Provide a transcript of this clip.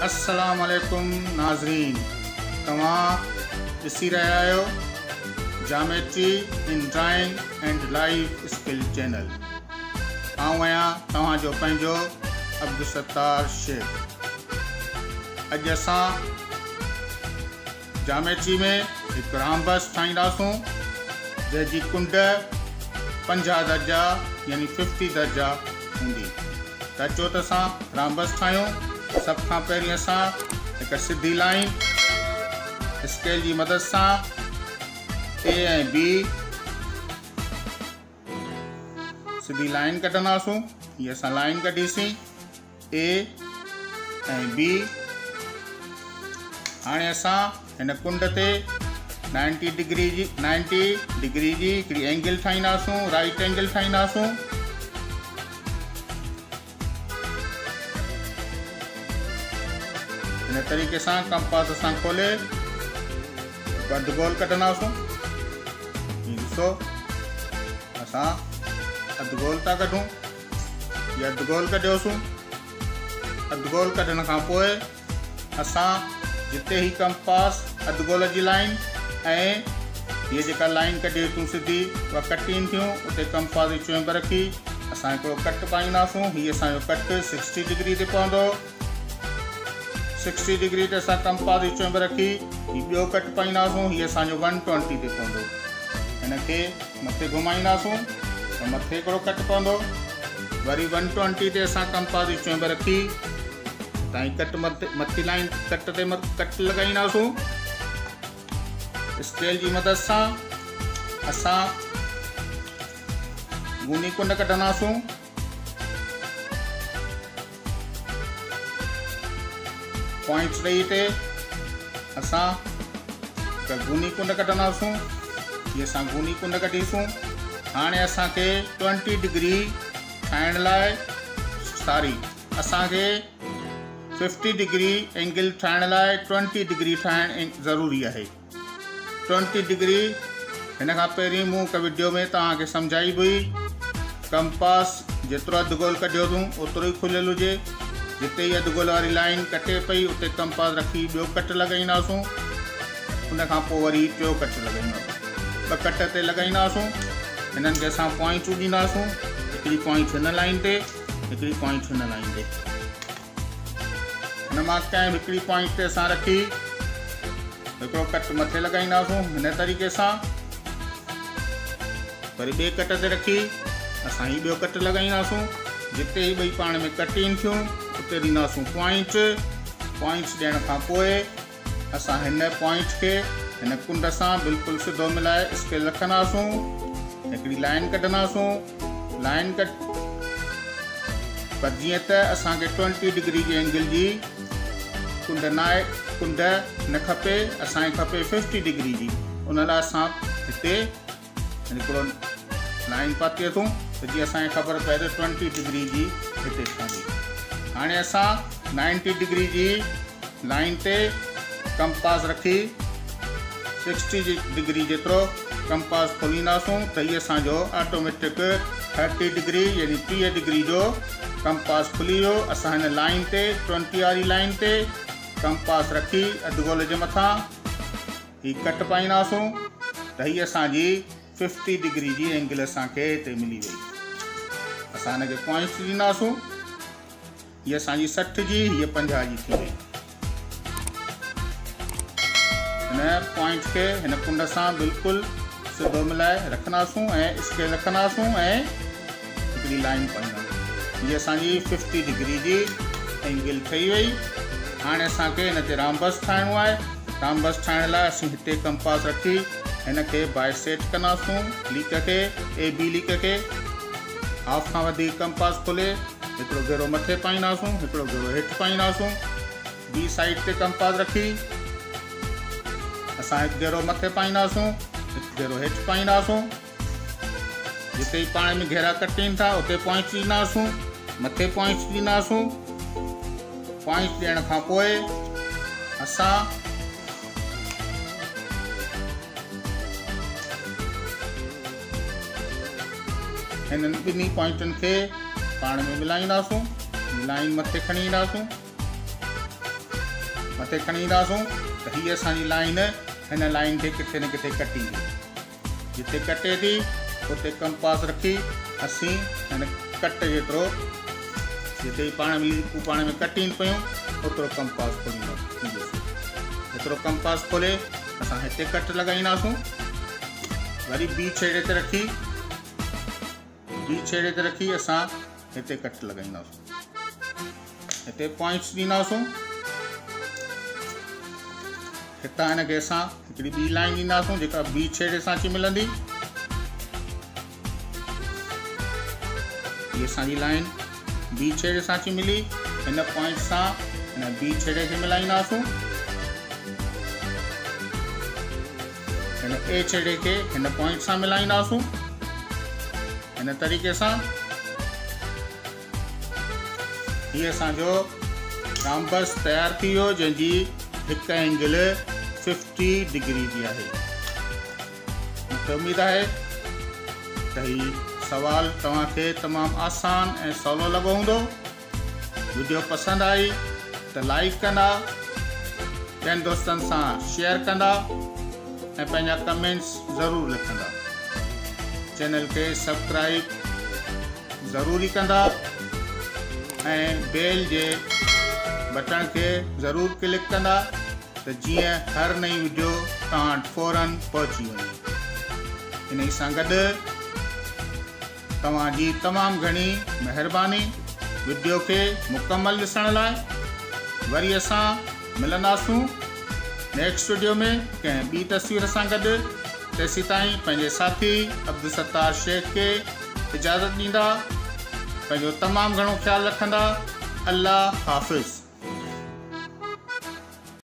अस्सलाम वालेकुम नाज़रीन, तव्हां ॾिसी रहिया आहियो geometry in drawing and life skill channel. आऊं आहियां तव्हांजो पंहिंजो अब्दुलसत्तार शेख। अॼु असां ज्योमेट्री में हिकु रामबस ठाहींदासूं जंहिंजी कुंड 50 दर्जा यानी 50 दर्जा हूंदी। त अचो त असां रामबस ठाहियूं। सब खां पहिरीं असां हिकु सिधी लाइन स्केल जी मदद सां ए ऐं बी सिधी लाइन कढंदासूं। हीअ असां लाइन कढीसीं ए ऐं बी। हाणे असां हिन कुंड ते 90 डिग्री जी हिकिड़ी एंगल ठाहींदासूं, राइट एंगल ठाहींदासूं। इन तरीक़े सां कंपास असां खोले अधु गोल कढंदासूं। ॾिसो असां अधु गोल था कढूं। ये अधु गोल कढियोसीं। अधु गोल कढण खां पोइ असां जिते ही कंपास अधु गोल जी लाइन ऐं हीअ जेका लाइन कढी तूं सिधी उहा कटीन थियूं, उते कंपास जी चुंब रखी असां हिकिड़ो कट पाईंदासूं। हीअ असांजो कट 60 डिग्री ते पवंदो। 60 डिग्री ते असां कंपास जी चुंब रखी हीअ ॿियो कट पाईंदासूं। हीअ असांजो 120 ते पवंदो। हिनखे मथे घुमाईंदासूं त मथे हिकिड़ो कट पवंदो। वरी 120 ते असां कंपास जी चुंब रखी ताईं कट मथे लाइन कट ते कट लॻाईंदासूं। स्केल जी मदद सां असां गूनी कुंड कढंदासूं। पॉइंट्स ॾेई ते असां गूनी कुंड कढंदासूं। ये असां गूनी कुंड कढीसूं। हाणे असांखे 20 डिग्री ठाहिण लाइ असांखे 50 डिग्री एंगल ठाहिण लाइ 20 डिग्री ठाहिण ज़रूरी आहे। 20 डिग्री हिन खां पहिरीं मूं हिकु वीडियो में तव्हांखे सम्झाई हुई। कंपास जेतिरो अधु गोल कढियो अथऊं ओतिरो ई खुलियल हुजे। जिते ही अधु गोल वारी लाइन कटे पई उते कंपास रखी ॿियो कट लॻाईंदासूं। उन खां पोइ वरी टियों कट लॻाईंदासूं। 2 कट ते लॻाईंदासूं। हिननि खे असां पॉइंटूं ॾींदासूं। हिकिड़ी पॉइंट हिन लाइन ते, हिकिड़ी पॉइंट हिन लाइन ते। हिन मां कंहिं हिकिड़ी पॉइंट ते असां रखी हिकिड़ो कट मथे लॻाईंदासूं। हिन तरीक़े सां वरी ॿिए कट ते रखी असां ही ॿियो कट लॻाईंदासूं। जिते ही ॿई पाण में कटीन थियूं उते ॾींदासूं पॉइंट्स ॾियण खां पोइ असां हिन पॉइंट खे हिन कुंड सां बिल्कुलु सिधो मिलाए स्केल रखंदासूं। हिकिड़ी लाइन कढंदासूं। लाइन पर जीअं त असांखे 20 डिग्री जी एंगल जी कुंड न खपे, असांखे खपे 50 डिग्री जी। उन लाइ असां हिते हिकिड़ो लाइन पाती अथऊं त जीअं असांखे ख़बर पए त 20 डिग्री जी हिते ठहंदी। हाणे असां 90 डिग्री जी लाइन ते कंपास रखी 60 डिग्री जेतिरो कंपास खोलींदासूं त हीअ असांजो ऑटोमेटिक 30 डिग्री यानी 30 डिग्री जो कंपास खुली वियो। असां हिन लाइन ते 20 वारी लाइन ते कंपास रखी अधु गोल जे मथां हीअ कट पाईंदासूं त हीअ असांजी 50 डिग्री जी एंगल असांखे हिते मिली वई। असां हिनखे पॉइंट्स ॾींदासूं। हीअ असांजी 60 जी, हीअ 50 जी थी वई। हिन पॉइंट खे हिन कुंड सां बिल्कुलु सिधो मिलाए रखंदासूं ऐं स्केल रखंदासूं ऐं हिकिड़ी लाइन पाईंदासूं। हीअ असांजी 50 डिग्री जी एंगल ठही वई। हाणे असांखे हिन ते रामबस ठाहिणो आहे। रामबस ठाहिण लाइ असीं हिते कंपास रखी हिन खे बाइसेट कंदासूं। लीक खे ए बी लीक खे हाफ खां वधीक कंपास खोले हिकिड़ो घेरो मथे पाईंदासूं, हिकिड़ो घेरो हेठि पाईंदासूं। बी साइड ते कंपास रखी असां हिकु घेरो मथे पाईंदासूं, हिकु घेरो हेठि पाईंदासूं। जिते ही पाण में घेरा कटीन था उते पॉइंट्स ॾींदासूं। मथे पॉइंट्स ॾींदासूं। पॉइंट्स ॾियण खां पोइ असां हिननि ॿिन्ही पॉइंटनि खे पाण में मिलाईंदासूं। लाइन मथे खणी ईंदासूं। मथे खणी ईंदासूं त हीअ असांजी लाइन हिन लाइन खे किथे न किथे कटींदी। जिते कटे थी उते कंपास रखी असीं हिन कट जेतिरो जिते पाण में कटीनि पियूं ओतिरो कंपास खोलींदासीं। एतिरो कंपास खोले असां हिते कट लॻाईंदासूं। वरी ॿी छेड़े ते रखी असां हिते कट लॻाईंदासूं। हिते पॉइंट्स ॾींदासूं। हितां हिनखे असां हिकिड़ी ॿी लाइन ॾींदासूं जेका ॿी छेड़े सां अची मिलंदी। हीअ असांजी लाइन ॿी छेड़े सां अची मिली। हिन पॉइंट सां हिन ॿी छेड़े खे मिलाईंदासूं। हिन ए छेड़े खे हिन पॉइंट सां मिलाईंदासूं। हिन तरीक़े सां हीअ असांजो राम्बस तयारु थी वियो जंहिंजी हिकु एंगल 50 डिग्री जी आहे। मूंखे उमेद आहे त हीउ सवाल तव्हांखे तमामु आसान ऐं सवलो लॻो हूंदो। वीडियो पसंदि आई त लाइक कंदा, ॿियनि दोस्तनि सां शेयर कंदा ऐं पंहिंजा कमेंट्स ज़रूरु लिखंदा। चैनल खे सब्सक्राइब ज़रूरी कंदा ऐं बेल जे बटन खे ज़रूरु क्लिक कंदा त जीअं हर नई वीडियो तव्हां वटि फ़ौरन पहुची वञे। इन सां गॾु तव्हांजी तमामु घणी महिरबानी वीडियो खे मुकमल ॾिसण लाइ। वरी असां मिलंदासूं नेक्स्ट वीडियो में कंहिं ॿी तस्वीर सां गॾु। तेसीं ताईं पंहिंजे साथी अब्दुलसत्तार शेख खे इजाज़त ॾींदा। पंहिंजो तमामु घणो ख़्यालु रखंदा। अल्लाह हाफ़िज़।